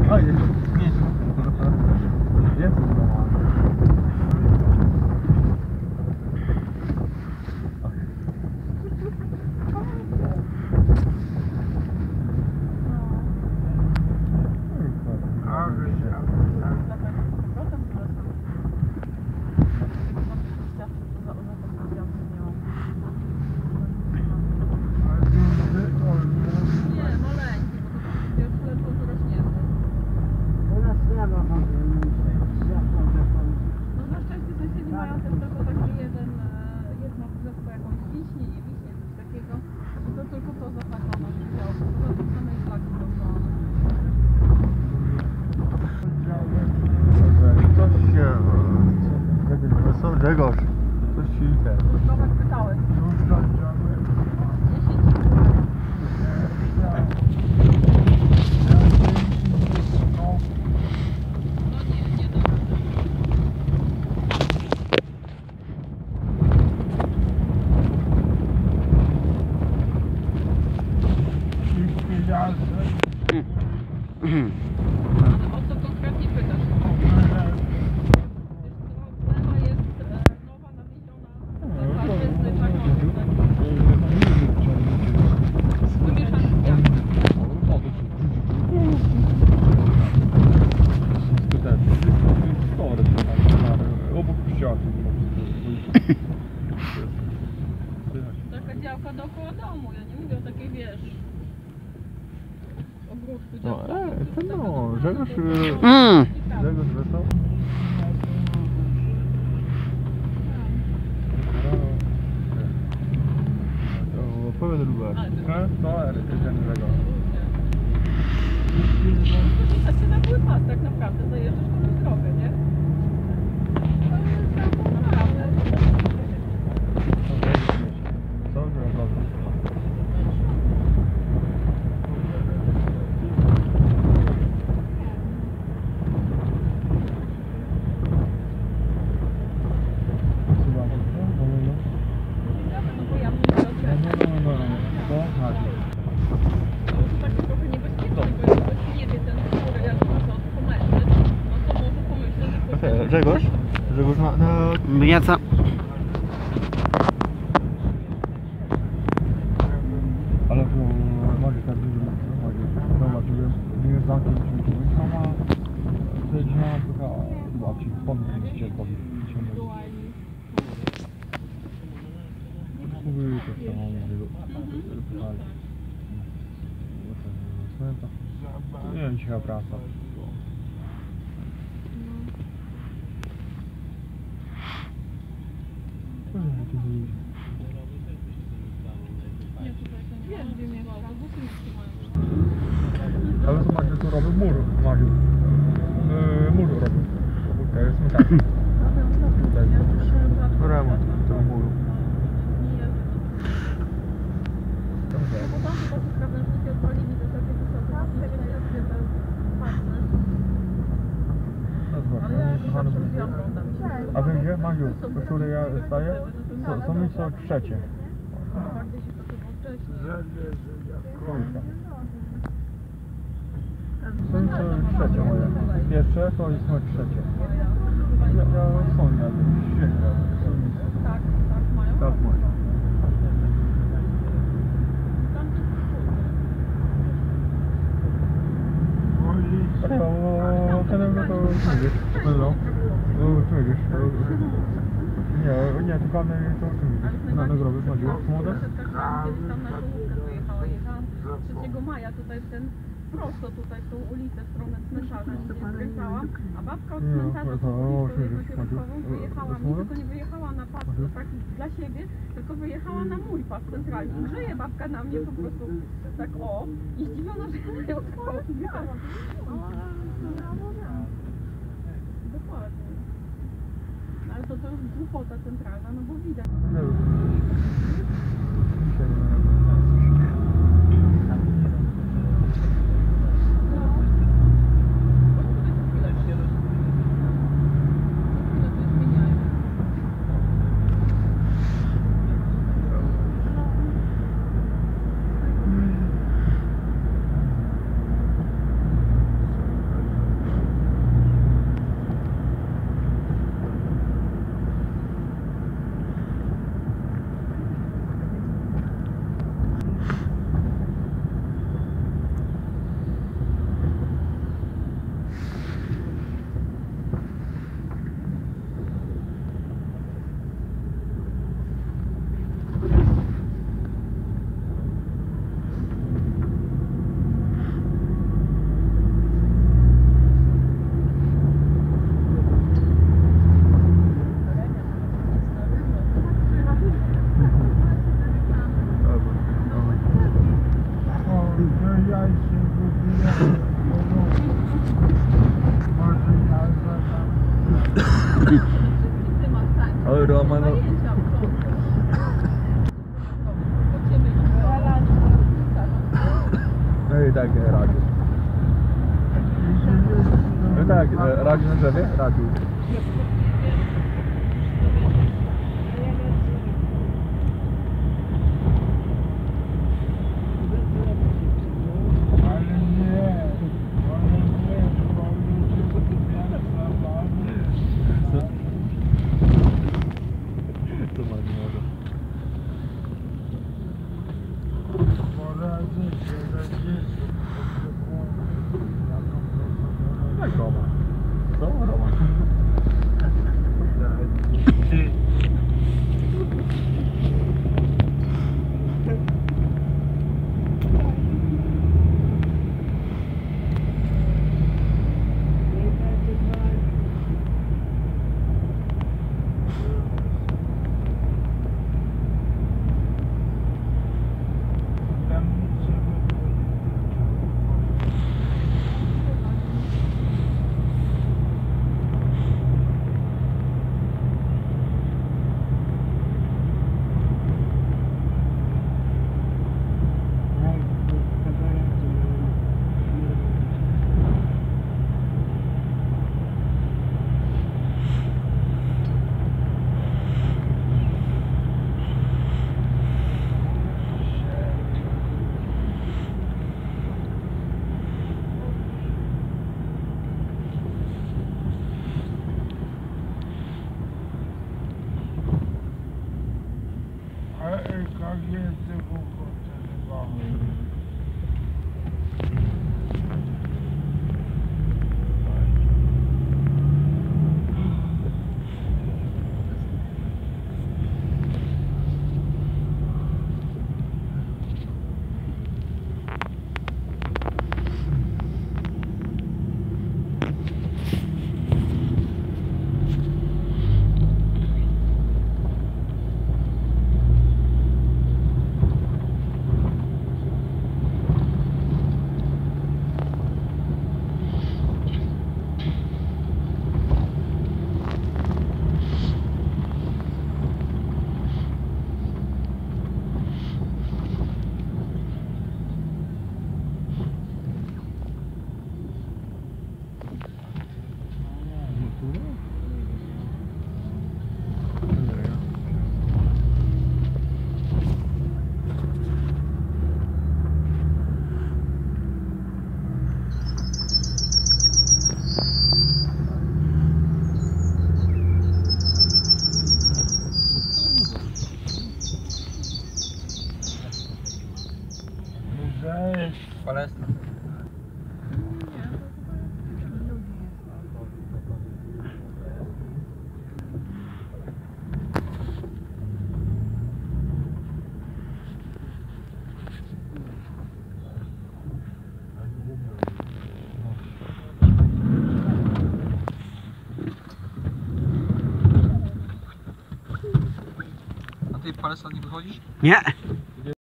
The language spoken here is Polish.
Grzegorz, coś ci ten. Nawet pytałeś. Ale o co konkretnie pytasz? Cena jest nowa, nawieziona, wymieszany z pianem. Obok ściany. Taka działka dookoła domu, ja nie mówię o takiej, wiesz, ogródku No, działki. to no, Grzegorz wysłał. Powiedz Rubek. No, ten Grzegorz. A ty na były pas tak naprawdę, zajeżdżasz po tę drogę, nie? Naprawdę. Co? No bo ja bym nie tak trochę niebezpieczne, bo jak ktoś nie wie ten skóry, jak można pomęczyć, no to może pomyśleć, że Grzegorz? Grzegorz na... Mieca. Ale to może tak dużo chodzi. Zobacz, nie zamknąć sama zejdziała taka chyba ci pomysł cierpowi. Mówiły to samo, nie wiem, cicha praca. wiesz, gdzie mieszka, busy Ale zobaczcie, tu robię mur, Mariu. Mur robię. To jest metafora. Tutaj. Remont tego muru. Bo tam chyba się krawężniki odwalili do takie wysokie, ale ja zawsze lubiłam ronda. A wy gdzie, Mariu, do której ja staję? Są mi co trzecie. Bardziej się posypał wcześniej. Są co trzecie moje. Pierwsze to jest moje trzecie. Ja są jadę, świetnie. Tak, mają. Tak, moje. To czujesz, no, czujesz, nie, tu kamery to czujesz, na grobie chodziło, młoda? Kiedyś tam na czołówkę dojechała, jechałam 3 maja tutaj w ten, prosto tutaj w tą ulicę, w stronę cmentarza, gdzie skręcałam, a babka od cmentarza z ulicą kierunkową wyjechała, mi tylko nie wyjechała na pas taki dla siebie, tylko wyjechała na mój pas centralny. Grzeje babka na mnie po prostu tak o i zdziwiona, że ja ją odpałam. Dokładnie. No ale to już głupota centralna, no bo widać. Roman. Zajęcia w porządku. Do ciebie No i tak radził. No tak, radził na drzewie? Radził. To ma nie może. Jak Roman? Co? Roman. Palestra. A ty Palestra nie wychodzisz? Nie.